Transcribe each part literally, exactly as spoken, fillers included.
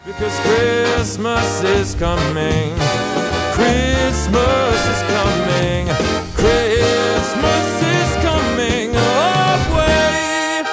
Because Christmas is coming, Christmas is coming, Christmas is coming away.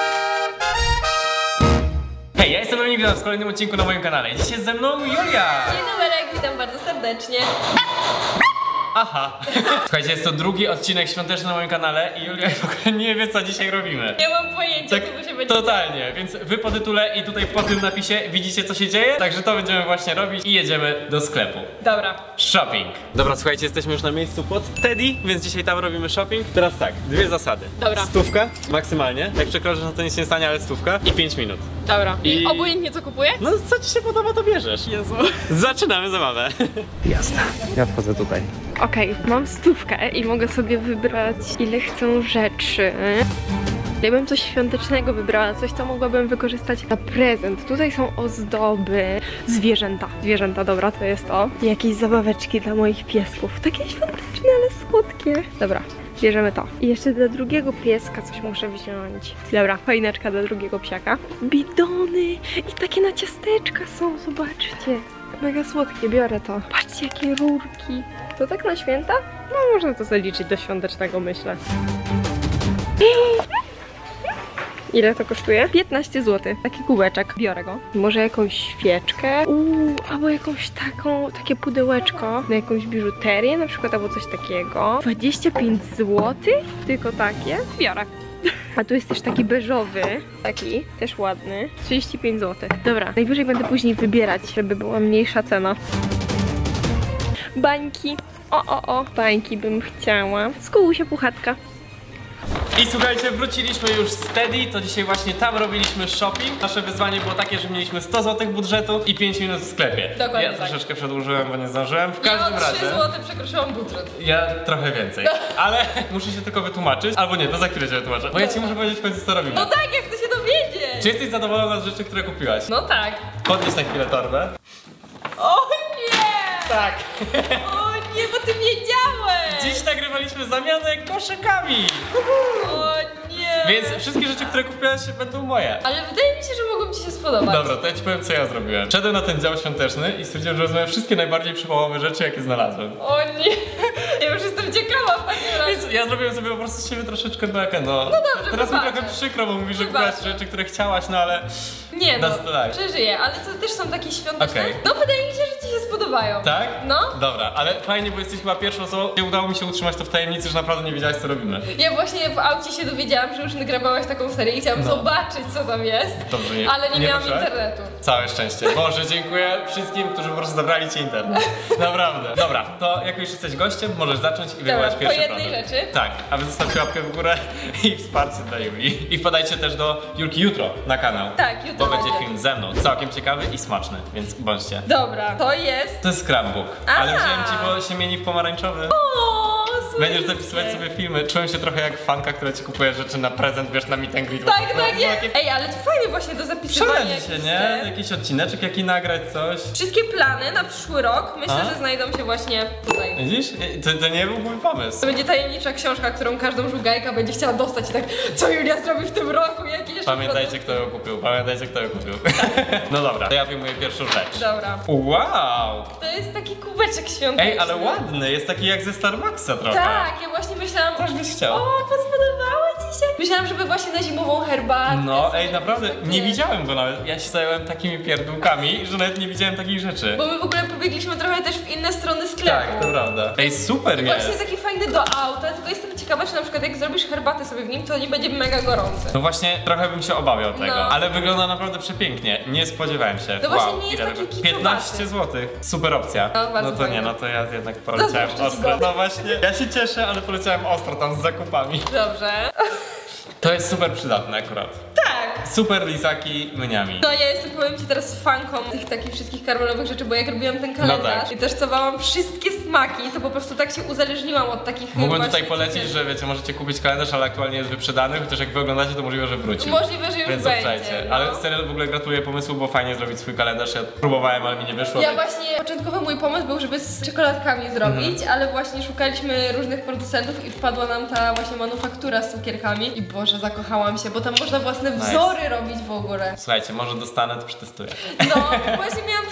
Hej, ja jestem Dominik, witam w kolejnym odcinku na moim kanale. Dzisiaj jest ze mną Julia. Dzień dobry, witam bardzo serdecznie. Aha. Słuchajcie, jest to drugi odcinek świąteczny na moim kanale i Julia w ogóle nie wie, co dzisiaj robimy. Nie mam pojęcia, Tak, co tu się będzie totalnie, działo. więc wy po tytule i tutaj po tym napisie widzicie, co się dzieje. Także to będziemy właśnie robić i jedziemy do sklepu. Dobra. Shopping. Dobra, słuchajcie, jesteśmy już na miejscu pod Teddy, więc dzisiaj tam robimy shopping. Teraz tak, dwie zasady. Dobra. Stówka, maksymalnie. Jak przekroczysz, no to nic się nie stanie, ale stówka. I pięć minut. Dobra. I, I- obojętnie co kupuję? No, co ci się podoba, to bierzesz. Jezu. Zaczynamy zabawę. Jasne. Ja wchodzę tutaj. Okej, okay, mam stówkę i mogę sobie wybrać ile chcę rzeczy. Ja bym coś świątecznego wybrała, coś co mogłabym wykorzystać na prezent. Tutaj są ozdoby, zwierzęta. Zwierzęta, dobra, to jest to. I jakieś zabaweczki dla moich piesków. Takie świąteczne, ale słodkie. Dobra, bierzemy to. I jeszcze dla drugiego pieska coś muszę wziąć. Dobra, fajneczka dla drugiego psiaka. Bidony i takie na ciasteczka są, zobaczcie. Mega słodkie, biorę to. Patrzcie, jakie rurki. To tak na święta? No, można to zaliczyć do świątecznego, myślę. Ile to kosztuje? piętnaście złotych. Taki kubeczek. Biorę go. Może jakąś świeczkę. Uuu, albo jakąś taką, takie pudełeczko na jakąś biżuterię, na przykład, albo coś takiego. dwadzieścia pięć złotych? Tylko takie? Biorę. A tu jest też taki beżowy, taki, też ładny, trzydzieści pięć złotych. Dobra, najwyżej będę później wybierać, żeby była mniejsza cena. Bańki, o, o, o, bańki bym chciała. Skułusia puchatka. I słuchajcie, wróciliśmy już z Teddy, to dzisiaj właśnie tam robiliśmy shopping. Nasze wyzwanie było takie, że mieliśmy sto złotych budżetu i pięć minut w sklepie. Dokładnie Ja tak. troszeczkę przedłużyłem, bo nie zdążyłem. W każdym ja razie... trzy złote przekroczyłam budżet. Ja trochę więcej, ale muszę się tylko wytłumaczyć. Albo nie, to za chwilę się wytłumaczę. Bo ja ci muszę powiedzieć w końcu, co robimy. No tak, ja chcę się dowiedzieć. Czy jesteś zadowolona z rzeczy, które kupiłaś? No tak. Podnieś na chwilę torbę. O nie! Tak. O nie, bo ty wiedziałeś! Dziś nagrywaliśmy zamianę koszykami. O nie! Więc wszystkie rzeczy, które kupiłaś, będą moje. Ale wydaje mi się, że mogą ci się spodobać. Dobra, to ja ci powiem, co ja zrobiłem. Szedłem na ten dział świąteczny i stwierdziłem, że wezmę wszystkie najbardziej przypałowe rzeczy, jakie znalazłem. O nie! Ja już jestem ciekawa w takim razie. Więc ja zrobiłem sobie po prostu z siebie troszeczkę bekę, no. No dobrze, teraz mi wybaczę. trochę przykro, bo mówisz, że kupiłaś Wybaczę. rzeczy, które chciałaś, no ale... Nie no, Das to life. przeżyję, ale to też są takie świąteczne. Okej. No wydaje mi się, że ci się spodobają. Tak? No. Dobra, ale fajnie, bo jesteś chyba pierwszą osobą, gdzie udało mi się utrzymać to w tajemnicy, że naprawdę nie wiedziałaś, co robimy. Ja właśnie w aucie się dowiedziałam, że już nagrabałaś taką serię i chciałam No. zobaczyć, co tam jest. Dobrze, nie- ale nie, nie miałam patrzyłaś? internetu. Całe szczęście. Boże, dziękuję wszystkim, którzy po prostu zabrali ci internet. Naprawdę. Dobra, to jak już jesteś gościem, możesz zacząć i wywołać po pierwszy jednej produkt. rzeczy? Tak, a wy zostawcie łapkę w górę i wsparcie dla Julii. I wpadajcie też do Julki jutro na kanał. Tak, jutro Bo będzie będzie. film ze mną. Całkiem ciekawy i smaczny, więc bądźcie. Dobra, to jest... To jest scrapbook, A. ale wziąłem ci, bo się mieni w pomarańczowy. O, Będziesz zapisywać sobie filmy. Czułem się trochę jak fanka, która ci kupuje rzeczy na prezent, wiesz, na meet and greet. Tak, No, tak to jest. takie- Ej, ale to fajnie właśnie do zapisywania. Przeradzi się, jakichś nie? ten- Jakiś odcineczek, jaki nagrać, coś. Wszystkie plany na przyszły rok myślę, A? że znajdą się właśnie tutaj. Widzisz? To, to nie był mój pomysł. To będzie tajemnicza książka, którą każdą żugajka będzie chciała dostać i tak, co Julia zrobi w tym roku, jakie jeszcze Pamiętajcie, produkty? kto ją kupił, pamiętajcie, kto ją kupił. No dobra, to ja wyjmuję pierwszą rzecz. Dobra. Wow! To jest taki kubeczek świąteczny. Ej, ale ładny, jest taki jak ze Starbucksa trochę. Tak, ja właśnie myślałam, Też byś chciał. o, to spodobało ci się? Myślałam, żeby właśnie na zimową herbatę. No, sobie ej, naprawdę, takie- nie widziałem go nawet. Ja się zająłem takimi pierdółkami, że nawet nie widziałem takich rzeczy. Bo my w ogóle pobiegliśmy trochę też w inne strony sklepu. Tak, to prawda. Ej, super Właśnie jest. taki fajny do auta, tylko jestem ciekawa, czy na przykład jak zrobisz herbatę sobie w nim, to nie będzie mega gorący. No właśnie, trochę bym się obawiał tego, No. ale wygląda naprawdę przepięknie. Nie spodziewałem się. To wow, właśnie nie jest ile taki tego- kiczowaty. piętnaście złotych. Super opcja. No, bardzo No to nie, fajnie. no to ja jednak poleciałem Zazdroszczę ci ostro. go. No właśnie, ja się cieszę, ale poleciałem ostro tam z zakupami. Dobrze. To jest super przydatne akurat. Tak. Super lizaki myniami. No ja jestem, powiem ci teraz fanką tych takich wszystkich karmelowych rzeczy, bo jak robiłam ten kalendarz No tak. i testowałam wszystkie smaki, to po prostu tak się uzależniłam od takich Mógłbym właśnie tutaj polecić, cukierów. że wiecie, możecie kupić kalendarz, ale aktualnie jest wyprzedany, chociaż jak wy oglądacie, to możliwe, że wróci. Możliwe, że już Więc będzie, obczajcie. no. Ale serio w ogóle gratuluję pomysłu, bo fajnie zrobić swój kalendarz. Ja próbowałem, ale mi nie wyszło. Ja więc- właśnie, początkowo mój pomysł był, żeby z czekoladkami zrobić, Mhm. ale właśnie szukaliśmy różnych producentów i wpadła nam ta właśnie manufaktura z cukierkami i Boże, zakochałam się, bo tam można własne Nice. wzory robić w ogóle. Słuchajcie, może dostanę, to przetestuję. No, właśnie miałam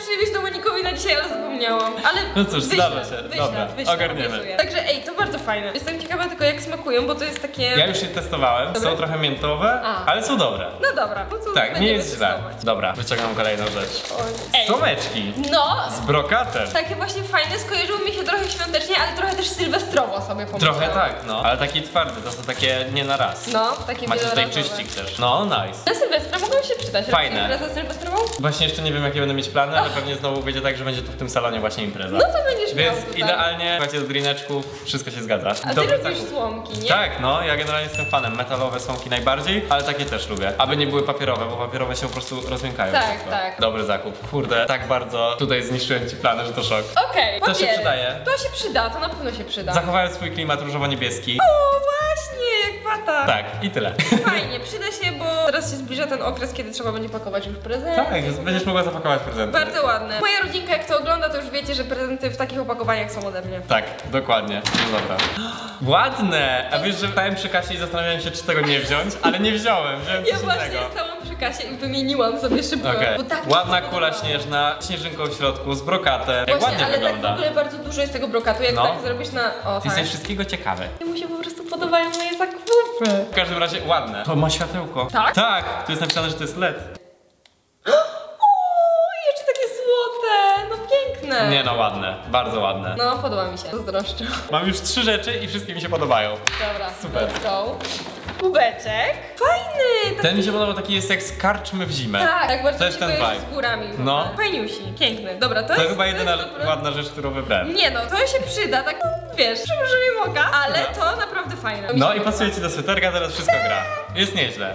zapomniałam, ale No cóż, wyślę, zdarza się. wyślę, Dobra, wyślę, ogarniemy. obiecuję. Także ej, to bardzo fajne. Jestem ciekawa tylko jak smakują, bo to jest takie... Ja już je testowałem, Dobra. są trochę miętowe, A. ale są dobre. No dobra, no to Tak, nie będziemy jest źle. testować. Dobra, wyciągam kolejną rzecz. Ej, Słomeczki no, z brokatem. takie właśnie fajne, skojarzyło mi się trochę świątecznie, ale trochę też sylwestrowo sobie pomyślałam. Trochę tak, no. Ale taki twardy, to są takie nie na raz. No, takie Macie tutaj wielorazowe. czyścik też. No, nice. Na Sylwestra mogą się przydać. Fajne. Robicie imprezę sylwestrową? Właśnie jeszcze nie wiem jakie będę mieć plany, ale pewnie znowu wyjdzie tak, że będzie tu w tym salonie właśnie impreza. No to będziesz miał Więc tutaj. idealnie, słuchajcie, do drineczków, wszystko się zgadza. A ty Dobry lubisz zakup. słomki, nie? Tak, no, ja generalnie jestem fanem. Metalowe słomki najbardziej, ale takie też lubię. Aby nie były papierowe, bo papierowe się po prostu rozmiękają. Tak, szybko. tak. Dobry zakup. Kurde, tak bardzo tutaj zniszczyłem ci plany, że to szok. Okej, To się papiery. przydaje. To się przyda, to na pewno się przyda. Zachowałem swój klimat różowo-niebieski. O, właśnie, jak wata. Tak, i tyle. Fajnie, przyda się, bo teraz się zbliża ten okres, kiedy trzeba będzie pakować już prezenty. Tak, będziesz mogła zapakować prezenty. Bardzo ładne. Moja rodzinka jak to ogląda, to już wiecie, że prezenty w takich opakowaniach są ode mnie. Tak, dokładnie. No dobra. Ładne! A wiesz, że stałem przy kasie i zastanawiałem się, czy tego nie wziąć, ale nie wziąłem, wziąłem Ja coś właśnie innego. stałam przy kasie i wymieniłam sobie szybko. Okej. Bo tak mi Ładna się kula podobało. śnieżna, śnieżynką w środku, z brokatem. Jak Właśnie, ładnie ale wygląda. tak w ogóle bardzo dużo jest tego brokatu, jak No. tak zrobisz na... O, Ty tak. jesteś wszystkiego ciekawy. Mu się po prostu podobają moje zakupy. W każdym razie ładne. To ma światełko. Tak? Tak, tu jest napisane, że to jest L E D. O, jeszcze takie złote, no piękne. Nie no, ładne. Bardzo ładne. No, podoba mi się, zazdroszczę. Mam już trzy rzeczy i wszystkie mi się podobają. Dobra, Super. let's go. Kubeczek. Fajny. Tak, Ten mi się podobał, taki jest jak z karczmy w zimę. tak, tak bardzo To mi jest się ten kojarzy vibe. z górami. w No. ogóle. Fajniusi, piękny. Dobra, to, To jest chyba jedyna to jest dobra- ładna rzecz, którą wybrałem. Nie no, to się przyda, tak wiesz, przymrużymy oka, ale to naprawdę fajne. Mi No się i podoba. pasuje ci do sweterka, teraz wszystko gra. Jest nieźle.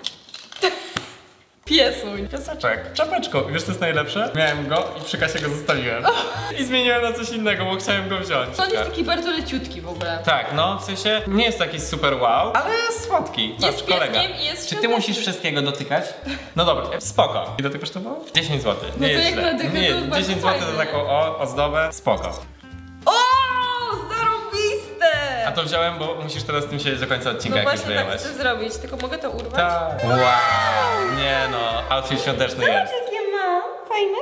Piesuń. Pieseczek. Czapeczko. Wiesz co jest najlepsze? Miałem go i przy kasie go zostawiłem. I zmieniłem na coś innego, bo chciałem go wziąć. On jest taki bardzo leciutki w ogóle. Tak, no w sensie nie jest taki super wow, ale jest słodki. Patrz, kolega. pieskiem i jest Czy ty świąteczny. musisz wszystkiego dotykać? No dobra, spoko. Ile to kosztowało? dziesięć złotych. No Nie to jest jak źle. na dychę, Nie, to bardzo dziesięć złotych za fajnie. taką o, ozdobę. Spoko. O, zarobiste! A to wziąłem, bo musisz teraz z tym siedzieć do końca odcinka, No jak już właśnie tak wyjąłeś. chcę zrobić, tylko mogę to urwać? Tak. Wow. Nie no, outfit świąteczny jest. Jakie mam? Fajne?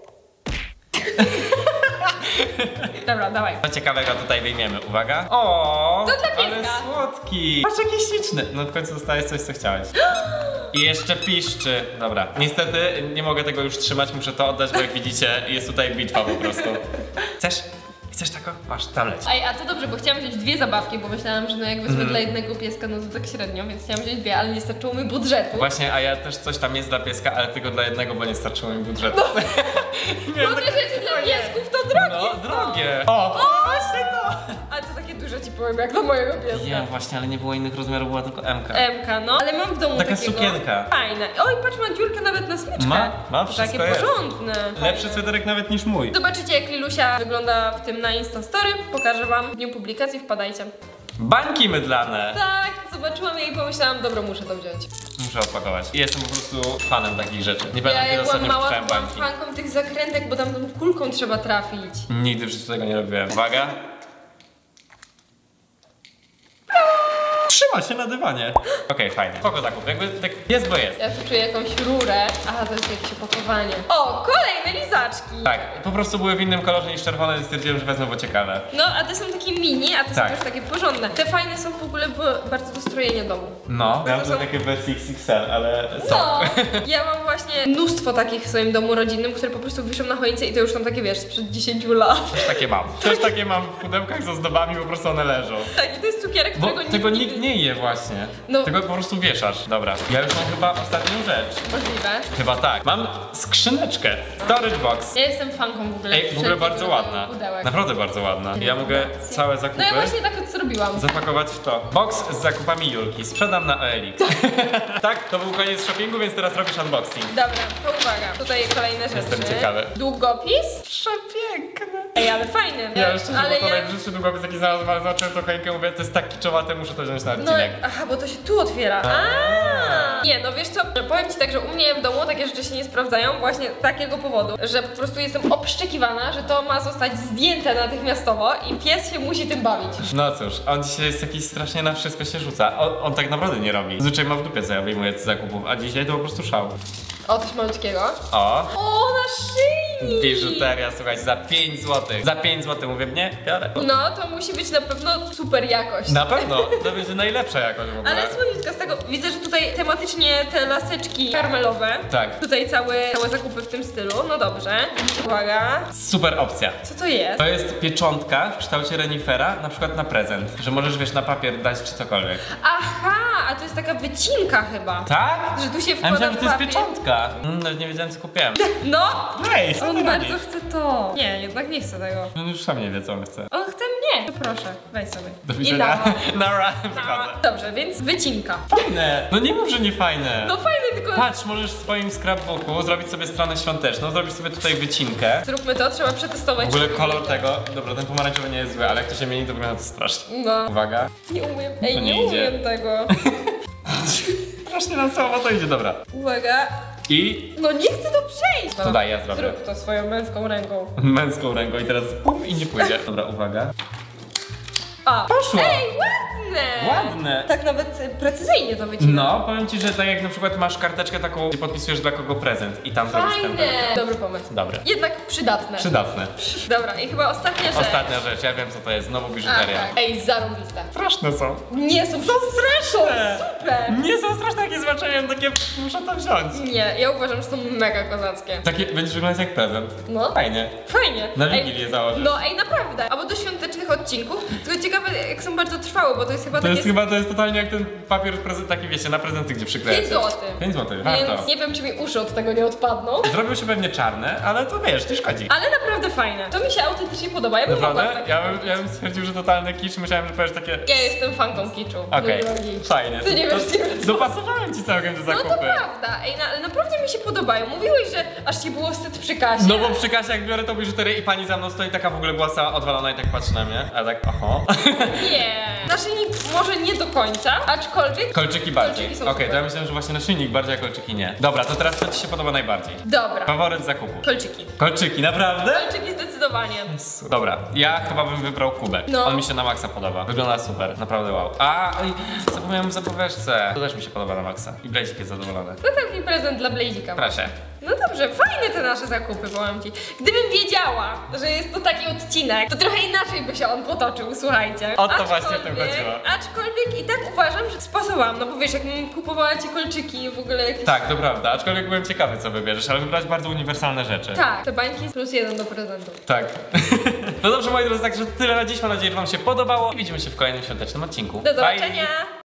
Dobra, dawaj. Co ciekawego tutaj wyjmiemy, uwaga. O, To dla ale pieska. słodki. Patrz jaki śliczny. No w końcu dostałeś coś, co chciałeś. I jeszcze piszczy. Dobra, niestety nie mogę tego już trzymać, muszę to oddać, bo jak widzicie jest tutaj bitwa po prostu. Chcesz? Chcesz taką? Masz, tam leć. Ej, a to dobrze, bo chciałam wziąć dwie zabawki, bo myślałam, że no jak wezmę Mhm. dla jednego pieska, no to tak średnio, więc chciałam wziąć dwie, ale nie starczyło mi budżetu. Właśnie, a ja też coś tam jest dla pieska, ale tylko dla jednego, bo nie starczyło mi budżetu. No te rzeczy dla piesków to drogie No, są. drogie. O, właśnie to. Ale to takie duże ci powiem, jak dla mojego pieska. Ja właśnie, ale nie było innych rozmiarów, była tylko M-ka. Emka, no. Ale mam w domu Taka takiego. sukienka. Fajne. Oj, patrz, ma dziurkę nawet na smyczkę. Ma, ma, To wszystko takie jest. porządne. Lepszy Fajne. sweterek nawet niż mój. Zobaczycie, jak Lilusia wygląda w tym na Instastory. Pokażę wam w dniu publikacji, wpadajcie. Bańki mydlane. Tak, zobaczyłam je i pomyślałam, dobra, muszę to wziąć. Muszę opakować. I jestem po prostu fanem takich rzeczy. Nie Ja pamiętam, kiedy jak byłam ostatnio mała, puszczałem byłam bańki. fanką tych zakrętek, bo tam tą kulką trzeba trafić. Nigdy w życiu tego nie robiłem. Uwaga. Trzyma się na dywanie. Okej, fajnie. Spoko zakup. Jakby tak jest, bo jest. Ja tu czuję jakąś rurę. Aha, to jest jakieś opakowanie. O, kolejne lizaczki. Tak, po prostu były w innym kolorze niż czerwone i stwierdziłem, że wezmę, bo ciekawe. No, a te są takie mini, a te Tak. są też takie porządne. Te fajne są w ogóle w, bardzo do strojenia domu. No. Ja mam To tu są- takie w wersji X X L, ale są. No, ja mam właśnie mnóstwo takich w swoim domu rodzinnym, które po prostu wiszą na choince i to już są takie, wiesz, sprzed dziesięciu lat. Też takie mam. Też takie mam w pudełkach z ozdobami, po prostu one leżą. Tak, i to jest cukierek, Bo którego tego nikt nikt nie je właśnie. No. Tego po prostu wieszasz. Dobra. Ja już mam chyba ostatnią rzecz. Możliwe. Chyba tak. Mam skrzyneczkę. Storage box. Ja jestem fanką w ogóle. Ej, w ogóle wszelkiego bardzo rodzaju ładna. pudełek. Naprawdę bardzo ładna. Ja mogę całe zakupy No ja właśnie tak to zrobiłam. zapakować w to. Box z zakupami Julki. Sprzedam na O L X. Tak, to był koniec shoppingu, więc teraz robisz unboxing. Dobra, to uwaga. Tutaj kolejne rzeczy. Jestem ciekawy. Długopis. Przepiękne. Ej, ale fajny. Ja jeszcze ale ale to ja... najbrzydszy długopis jaki znalazłem, ale zobaczyłem to choinkę, mówię, to jest tak kiczowate, muszę to wziąć na No, odcinek. aha, bo to się tu otwiera. A. Nie, no wiesz co, powiem ci tak, że u mnie w domu takie rzeczy się nie sprawdzają właśnie z takiego powodu, że po prostu jestem obszczekiwana, że to ma zostać zdjęte natychmiastowo i pies się musi tym bawić. No cóż, on dzisiaj jest jakiś strasznie na wszystko się rzuca. On, on tak naprawdę nie robi. Zwyczaj ma w dupie, co ja wyjmuję z zakupów, a dzisiaj to po prostu szał. O, coś malutkiego. O, O, naszyjnik! Biżuteria, słuchajcie, za pięć złotych. Za pięć złotych mówię, nie? Biorę. No, to musi być na pewno super jakość. Na pewno, to będzie najlepsza jakość w ogóle. Ale słodziutka z tego, widzę, że tutaj tematycznie te laseczki karmelowe. Tak. Tutaj całe, całe zakupy w tym stylu, no dobrze. Uwaga. Super opcja. Co to jest? To jest pieczątka w kształcie renifera, na przykład na prezent. Że możesz, wiesz, na papier dać czy cokolwiek. Aha, a to jest taka wycinka chyba. Tak? Że tu się Ja wkłada myślałem, że to jest papier. pieczątka. Mm, nawet nie wiedziałem, co kupiłem. No! Hej, co On ty bardzo robisz? chce to. Nie, jednak nie chce tego. On już sam nie wie, co on chce. On chce mnie. To proszę, weź sobie. Do I widzenia. dawaj. Nara, wychodzę. Dobrze, więc wycinka. Fajne. No nie mów, że nie fajne. No fajne, tylko Patrz, możesz w swoim scrapbooku zrobić sobie stronę świąteczną, zrobić sobie tutaj wycinkę. zróbmy to, trzeba przetestować. W ogóle kolor tego, dobra, ten pomarańczowy nie jest zły, ale jak to się mieni, to wygląda to strasznie. No, Uwaga. nie umiem. Ej, To nie, nie idzie. umiem tego. Strasznie nam słowo to idzie, dobra. Uwaga. I No nie chcę to przejść. to daj, ja zrobię. Zrób to swoją męską ręką. Męską ręką i teraz pum i nie pójdzie. Dobra, uwaga. A. Poszło. Ej, ładne. Ładne. Tak nawet e, precyzyjnie to wycina. No, powiem ci, że tak jak na przykład masz karteczkę taką, gdzie podpisujesz dla kogo prezent i tam zrobisz ten Fajne. Dobry pomysł. Dobry. Jednak przydatne. Przydatne. Dobra, i chyba ostatnia rzecz. Ostatnia rzecz, ja wiem co to jest, znowu A, biżuteria. tak. Ej, zarąbiste. Straszne są. Nie, są, są straszne. Super. Nie są straszne, jakie zobaczyłem, takie muszę to wziąć. Nie, ja uważam, że są mega kozackie. Takie będziesz wyglądać jak prezent. No. Fajnie. Fajnie. Na Ej, Wigilię założysz. No ej, naprawdę. Albo do świątecznych odcinków. Tylko ciekawe, jak są bardzo trwałe, bo to jest chyba To takie... jest chyba, to jest totalnie jak ten papier prezent, taki wiecie, na prezenty, gdzie przyklejacie. pięć złotych. pięć złotych, warto. Więc nie wiem, czy mi uszy od tego nie odpadną. Zrobił się pewnie czarne, ale to wiesz, nie szkodzi. Ale naprawdę fajne. To mi się autentycznie podoba. Ja bym mogła Naprawdę? takie Ja bym, kupić. ja bym stwierdził, że totalny kicz, myślałem, że powiesz takie... Ja jestem fanką kiczu. Okej, mój drogi. fajnie. Ty nie To- wiesz, nie wiesz. Dopasowałem ci całkiem do No zakupy. to prawda. Ej, na, ale naprawdę mi się podobają. Mówiłeś, że aż ci było wstyd przy kasie. No bo przy kasie jak biorę tą biżuterię i pani za mną stoi, taka w ogóle była cała odwalona i tak patrzy na mnie, a tak oho. Nie. Naszyjnik może nie do końca, aczkolwiek... Kolczyki bardziej. Kolczyki Okej, są to ja super. myślałem, że właśnie naszyjnik bardziej, a kolczyki nie. Dobra, to teraz co ci się podoba najbardziej? Dobra. Faworyt zakupu. Kolczyki. Kolczyki, naprawdę? Kolczyki zdecydowanie. Dobra, ja chyba bym wybrał kubek. No. On mi się na maksa podoba. Wygląda super, naprawdę wow. A, oj, zapomniałem w zapowieszce. To też mi się podoba na maksa. I Blazik jest zadowolony. To taki prezent dla Blazika. Proszę. No dobrze, fajne te nasze zakupy, powiem ci. Gdybym wiedziała, że jest to taki odcinek, to trochę inaczej by się on potoczył, słuchajcie. O to właśnie w tym Aczkolwiek- chodziło. Aczkolwiek i tak uważam, że spasowałam, no bo wiesz, jak kupowała ci kolczyki w ogóle jakieś... Tak, to prawda, aczkolwiek byłem ciekawy co wybierzesz, ale wybrałeś bardzo uniwersalne rzeczy. Tak, te bańki plus jeden do prezentu. Tak. No dobrze moi drodzy, także tyle na dziś, mam nadzieję, że wam się podobało i widzimy się w kolejnym świątecznym odcinku. Do Bye. zobaczenia!